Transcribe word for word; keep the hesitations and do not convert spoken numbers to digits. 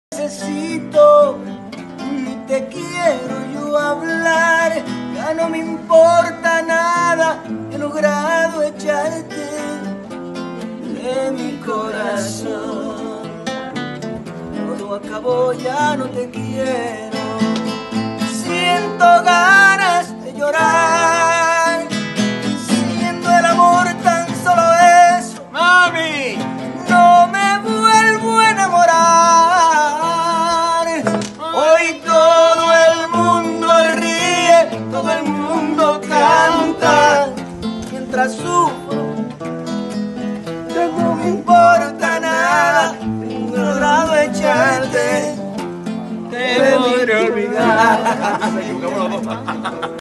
Necesito, ni te quiero yo hablar, ya no me importa nada, he logrado echarte de mi corazón. Todo acabó, ya no te quiero, siento ganas de llorar, siendo el amor tan solo eso, ¡Mami! no me vuelvo a enamorar. Hoy todo el mundo ríe, todo el mundo canta, mientras sufro, ya no me importa nada, he logrado echarte, te podré olvidar.